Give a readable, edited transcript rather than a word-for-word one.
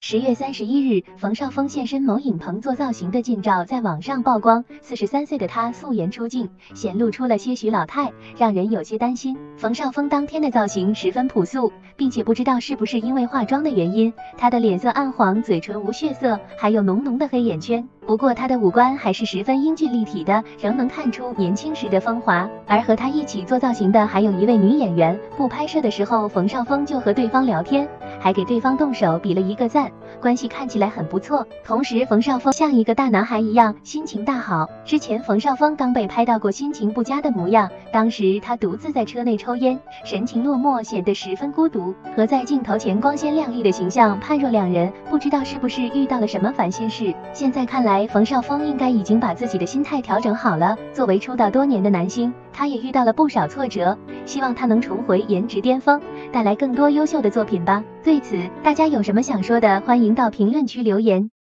10月31日，冯绍峰现身某影棚做造型的近照在网上曝光。43岁的他素颜出镜，显露出了些许老态，让人有些担心。冯绍峰当天的造型十分朴素，并且不知道是不是因为化妆的原因，他的脸色暗黄，嘴唇无血色，还有浓浓的黑眼圈。不过他的五官还是十分英俊立体的，仍能看出年轻时的风华。而和他一起做造型的还有一位女演员，不拍摄的时候，冯绍峰就和对方聊天，还给对方动手比了一个赞，关系看起来很不错。同时冯绍峰像一个大男孩一样，心情大好。之前冯绍峰刚被拍到过心情不佳的模样，当时他独自在车内抽烟，神情落寞，显得十分孤独，和在镜头前光鲜亮丽的形象判若两人。不知道是不是遇到了什么烦心事，现在看来冯绍峰应该已经把自己的心态调整好了。作为出道多年的男星，他也遇到了不少挫折，希望他能重回颜值巅峰，带来更多优秀的作品吧。对此，大家有什么想说的，欢迎到评论区留言。